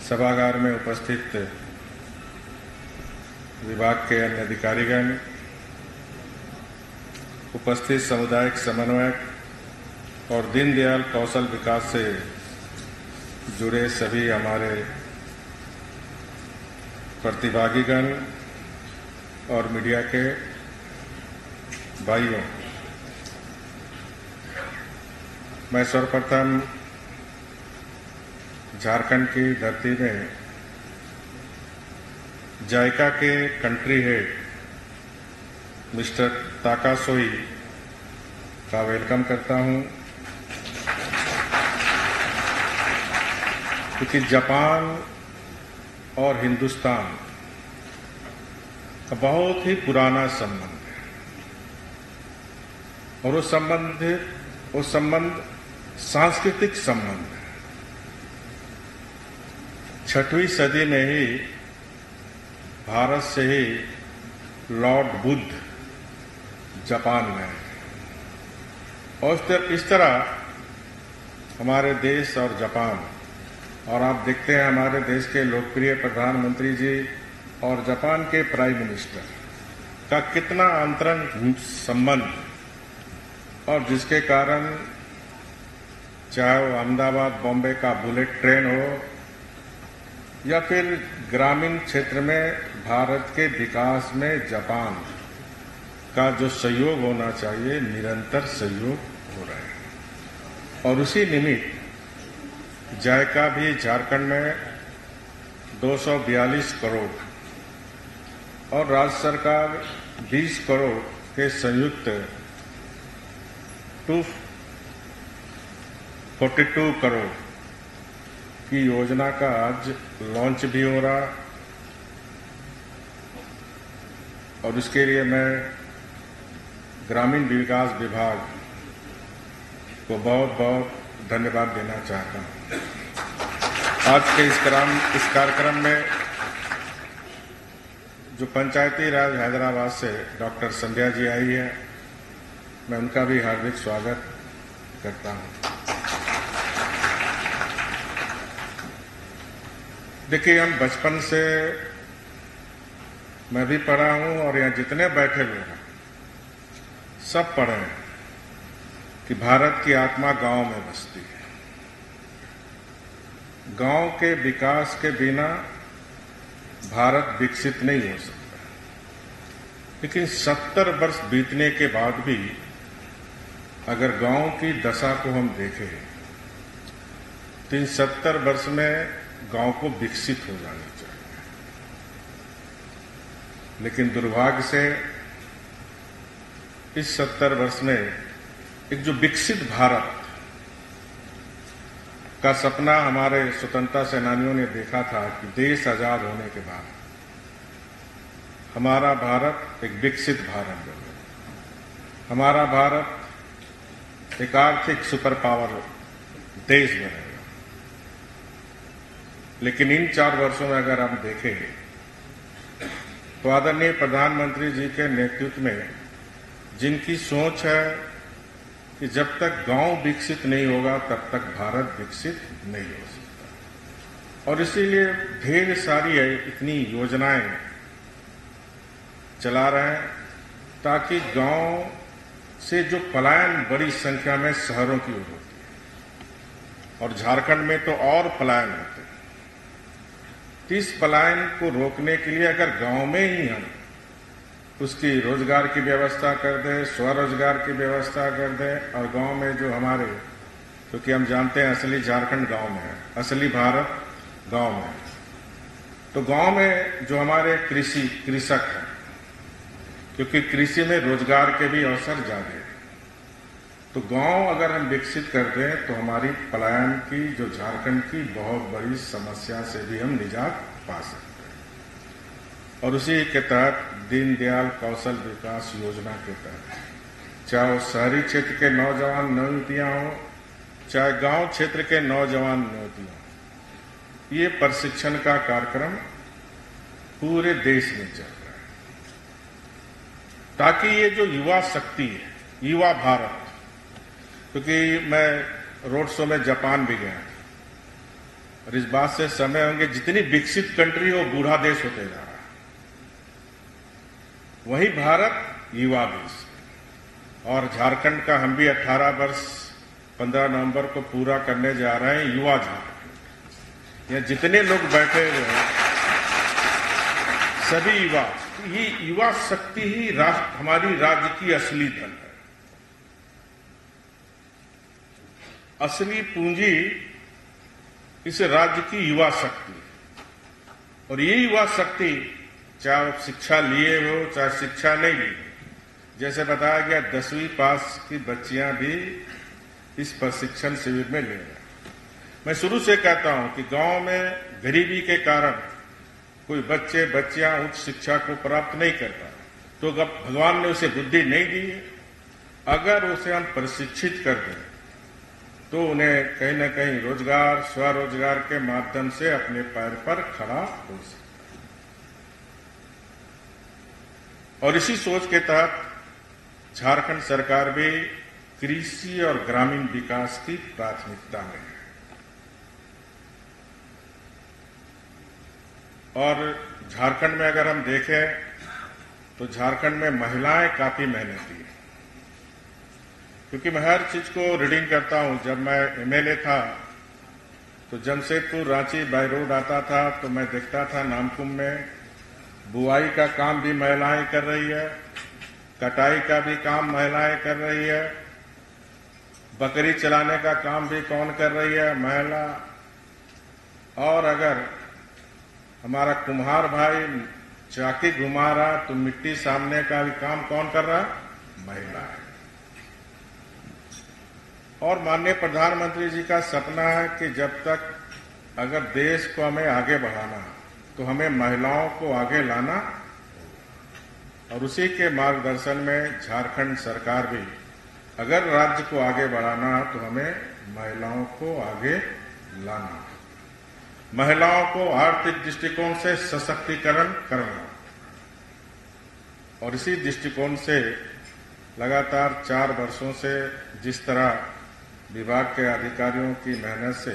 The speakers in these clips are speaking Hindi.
सभागार में उपस्थित विभाग के अन्य अधिकारीगण, उपस्थित सामुदायिक समन्वयक और दीनदयाल कौशल विकास से जुड़े सभी हमारे प्रतिभागीगण और मीडिया के भाइयों, मैं सर्वप्रथम झारखंड की धरती में जायका के कंट्री हेड मिस्टर ताका सोई का वेलकम करता हूं, क्योंकि जापान और हिंदुस्तान का बहुत ही पुराना संबंध है और वो संबंध सांस्कृतिक संबंध है। 6वीं सदी में ही भारत से ही लॉर्ड बुद्ध जापान में और इस तरह हमारे देश और जापान, और आप देखते हैं हमारे देश के लोकप्रिय प्रधानमंत्री जी और जापान के प्राइम मिनिस्टर का कितना अंतरंग संबंध, और जिसके कारण चाहे वो अहमदाबाद बॉम्बे का बुलेट ट्रेन हो या फिर ग्रामीण क्षेत्र में भारत के विकास में जापान का जो सहयोग होना चाहिए, निरंतर सहयोग हो रहा है। और उसी निमित्त जायका भी झारखंड में 242 करोड़ और राज्य सरकार 20 करोड़ के संयुक्त 242 करोड़ की योजना का आज लॉन्च भी हो रहा, और इसके लिए मैं ग्रामीण विकास विभाग को बहुत बहुत धन्यवाद देना चाहता हूं। आज के इस कार्यक्रम में जो पंचायती राज हैदराबाद से डॉक्टर संध्या जी आई है, मैं उनका भी हार्दिक स्वागत करता हूं। देखिए, हम बचपन से, मैं भी पढ़ा हूं और यहाँ जितने बैठे हुए हैं सब पढ़े हैं कि भारत की आत्मा गांव में बसती है। गांव के विकास के बिना भारत विकसित नहीं हो सकता। लेकिन 70 वर्ष बीतने के बाद भी अगर गांव की दशा को हम देखें तो इन 70 वर्ष में गांव को विकसित हो जाना चाहिए। लेकिन दुर्भाग्य से इस 70 वर्ष में एक जो विकसित भारत का सपना हमारे स्वतंत्रता सेनानियों ने देखा था कि देश आजाद होने के बाद हमारा भारत एक विकसित भारत बने, हमारा भारत एक आर्थिक सुपर पावर देश बनेगा। लेकिन इन 4 वर्षों में अगर हम देखें तो आदरणीय प्रधानमंत्री जी के नेतृत्व में जिनकी सोच है कि जब तक गांव विकसित नहीं होगा तब तक भारत विकसित नहीं हो सकता, और इसीलिए ढेर सारी इतनी योजनाएं चला रहे हैं ताकि गांव से जो पलायन बड़ी संख्या में शहरों की ओर होती है, और झारखंड में तो और पलायन होते हैं। इस पलायन को रोकने के लिए अगर गांव में ही हम उसकी रोजगार की व्यवस्था कर दें, स्वरोजगार की व्यवस्था कर दें, और गांव में जो हमारे, क्योंकि हम जानते हैं असली झारखंड गांव में है, असली भारत गांव में है, तो गांव में जो हमारे कृषक हैं, क्योंकि कृषि में रोजगार के भी अवसर ज्यादा हैं, तो गांव अगर हम विकसित कर दें तो हमारी पलायन की, जो झारखंड की बहुत बड़ी समस्या से भी हम निजात पा सकते हैं। और उसी के तहत दीनदयाल कौशल विकास योजना के तहत, चाहे वो शहरी क्षेत्र के नौजवान युवतियां हों, चाहे गांव क्षेत्र के नौजवान युवतियां हों, ये प्रशिक्षण का कार्यक्रम पूरे देश में चल रहा है, ताकि ये जो युवा शक्ति है, युवा भारत, क्योंकि मैं रोड शो में जापान भी गया और इस बात से समय होंगे, जितनी विकसित कंट्री हो बूढ़ा देश होते जा रहा है, वही भारत युवा देश। और झारखंड का हम भी 18 वर्ष 15 नवंबर को पूरा करने जा रहे हैं। युवा झारखंड, यहाँ जितने लोग बैठे हुए हैं सभी युवा, ये युवा शक्ति ही हमारी राज्य की असली धन है, असली पूंजी इस राज्य की युवा शक्ति। और ये युवा शक्ति चाहे आप शिक्षा लिए हो चाहे शिक्षा नहीं लिए, जैसे बताया गया 10वीं पास की बच्चियां भी इस प्रशिक्षण शिविर में ले रहे। मैं शुरू से कहता हूं कि गांव में गरीबी के कारण कोई बच्चे बच्चियां उच्च शिक्षा को प्राप्त नहीं कर पाए, तो अगर भगवान ने उसे बुद्धि नहीं दी, अगर उसे हम प्रशिक्षित कर दें तो उन्हें कहीं न कहीं रोजगार स्वरोजगार के माध्यम से अपने पैर पर खड़ा हो सकता है। और इसी सोच के तहत झारखंड सरकार भी कृषि और ग्रामीण विकास की प्राथमिकता में है। और झारखंड में अगर हम देखें तो झारखंड में महिलाएं काफी मेहनती हैं, क्योंकि मैं हर चीज को रीडिंग करता हूं। जब मैं एमएलए था तो जमशेदपुर रांची बाय रोड आता था तो मैं देखता था नामकुम में बुआई का काम भी महिलाएं कर रही है, कटाई का भी काम महिलाएं कर रही है, बकरी चलाने का काम भी कौन कर रही है? महिला। और अगर हमारा कुम्हार भाई चाकी घुमा रहा तो मिट्टी सामने का भी काम कौन कर रहा? महिला है। और माननीय प्रधानमंत्री जी का सपना है कि जब तक अगर देश को हमें आगे बढ़ाना तो हमें महिलाओं को आगे लाना, और उसी के मार्गदर्शन में झारखंड सरकार भी अगर राज्य को आगे बढ़ाना तो हमें महिलाओं को आगे लाना, महिलाओं को आर्थिक दृष्टिकोण से सशक्तिकरण करना। और इसी दृष्टिकोण से लगातार 4 वर्षों से जिस तरह विभाग के अधिकारियों की मेहनत से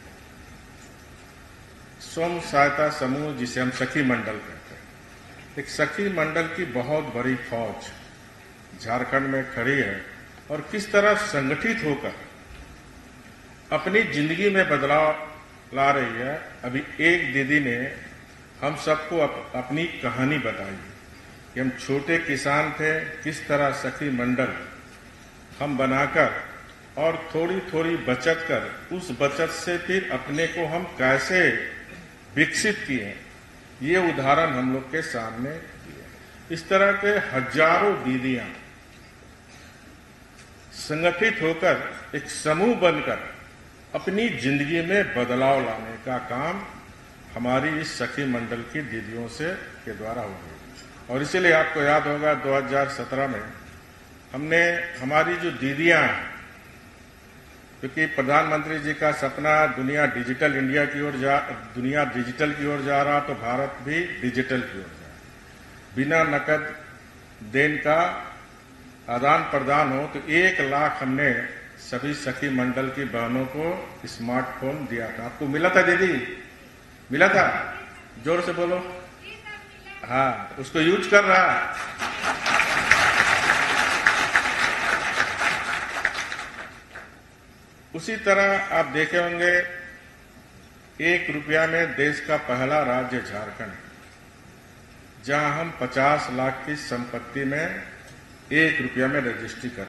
स्वयं सहायता समूह, जिसे हम सखी मंडल कहते हैं, एक सखी मंडल की बहुत बड़ी फौज झारखंड में खड़ी है और किस तरह संगठित होकर अपनी जिंदगी में बदलाव ला रही है। अभी एक दीदी ने हम सबको अपनी कहानी बताई कि हम छोटे किसान थे, किस तरह सखी मंडल हम बनाकर और थोड़ी थोड़ी बचत कर उस बचत से फिर अपने को हम कैसे विकसित किए, ये उदाहरण हम लोग के सामने दिए। इस तरह के हजारों दीदियां संगठित होकर एक समूह बनकर अपनी जिंदगी में बदलाव लाने का काम हमारी इस सखी मंडल की दीदियों से के द्वारा हो गई। और इसीलिए आपको याद होगा 2017 में हमने हमारी जो दीदियां हैं, क्योंकि प्रधानमंत्री जी का सपना दुनिया डिजिटल इंडिया की ओर दुनिया डिजिटल की ओर जा रहा, तो भारत भी डिजिटल की ओर जा। बिना नकद देन का आदान प्रदान हो, तो 1 लाख हमने सभी सखी मंडल की बहनों को स्मार्टफोन दिया था। आपको मिला था दीदी? मिला था? जोर से बोलो। हाँ, उसको यूज कर रहा। उसी तरह आप देखे होंगे 1 रुपया में देश का पहला राज्य झारखंड, जहां हम 50 लाख की संपत्ति में 1 रुपया में रजिस्ट्री कर